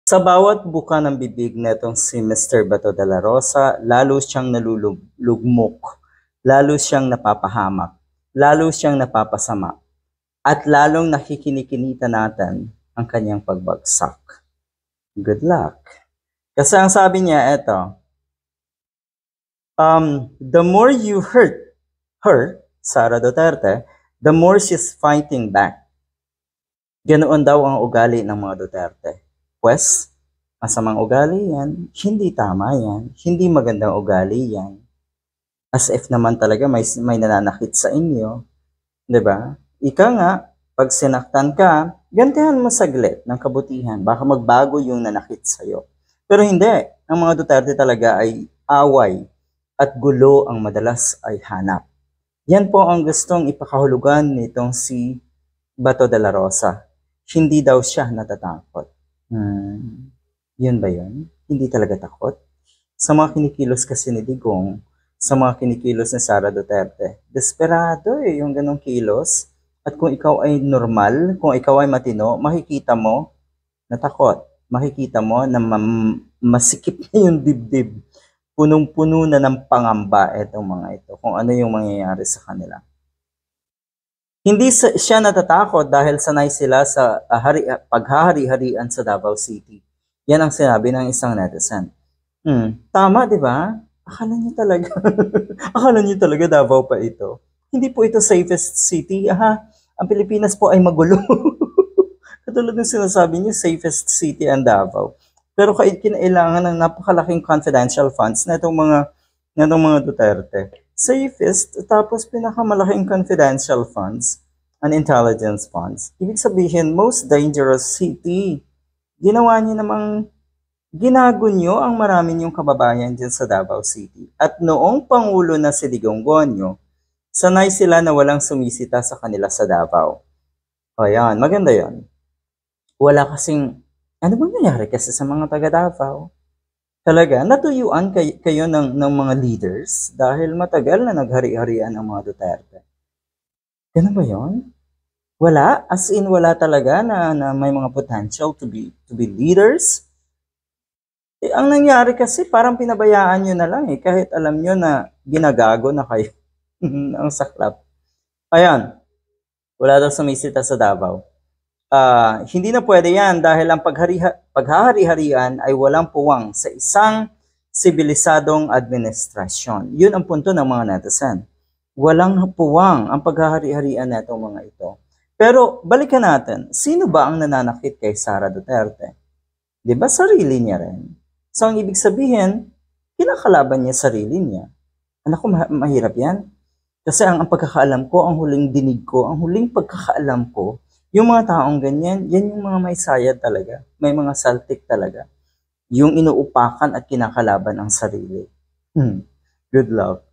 Sa bawat buka ng bibig netong si Mr. Bato de la Rosa, lalo siyang nalulugmok, lalo siyang napapahamak, lalo siyang napapasama, at lalong nakikinikinita natin ang kanyang pagbagsak. Good luck. Kasi ang sabi niya, eto, the more you hurt her, Sara Duterte, the more she's fighting back. Ganoon daw ang ugali ng mga Duterte. Pwes, masamang ugali yan, hindi tama yan, hindi magandang ugali yan. As if naman talaga may nananakit sa inyo. 'Di ba? Ika nga, pag sinaktan ka, gantihan mo saglit ng kabutihan, baka magbago yung nanakit sa'yo. Pero hindi, ang mga Duterte talaga ay away at gulo ang madalas ay hanap. Yan po ang gustong ipakahulugan nitong si Bato de la Rosa. Hindi daw siya natatakot. Yun ba yun? Hindi talaga takot? Sa mga kinikilos kasi ni Digong, sa mga kinikilos ni Sara Duterte, desperado yung ganong kilos. At kung ikaw ay normal, kung ikaw ay matino, makikita mo na takot. Makikita mo na masikip na yung dibdib. Punong-puno na ng pangamba itong mga ito, kung ano yung mangyayari sa kanila. Hindi siya natatakot dahil sanay sila sa paghahari-harian sa Davao City. Yan ang sinabi ng isang netizen. Tama, di ba? Akala niyo talaga, akala niyo talaga Davao pa ito. Hindi po ito safest city. Ang Pilipinas po ay magulo. Katulad ng sinasabi niyo, safest city ang Davao. Pero kinailangan ng napakalaking confidential funds na itong mga Duterte. Safest, tapos pinakamalaking confidential funds and intelligence funds. Ibig sabihin, most dangerous city. Ginawa niyo namang ginagunyo ang marami niyong kababayan dyan sa Davao City. At noong Pangulo na si Digong Gonyo, sanay sila na walang sumisita sa kanila sa Davao. O yan, maganda yan. Wala kasing, ano bang nangyari kasi sa mga taga Davao? Talaga, natuyuan kayo ng mga leaders dahil matagal na naghari-harian ang mga Duterte. Ganun ba yun? Wala? As in, wala talaga na may mga potential to be leaders? Ang nangyari kasi, parang pinabayaan nyo na lang kahit alam nyo na ginagago na kayo. Ang saklap. Ayan, wala daw sumisita sa Davao. Hindi na pwede yan dahil ang paghahari-harian ay walang puwang sa isang sibilisadong administrasyon. Yun ang punto ng mga netizen. Walang puwang ang paghahari-harian na itong mga ito. Pero balikan natin, sino ba ang nananakit kay Sara Duterte? Di ba sarili niya rin? So ang ibig sabihin, kinakalaban niya sarili niya. Anak ko, mahirap yan. Kasi ang pagkakaalam ko, ang huling dinig ko, ang huling pagkakaalam ko, yung mga taong ganyan, yan yung mga may sayad talaga. May mga saltik talaga. Yung inuupakan at kinakalaban ang sarili. Good luck.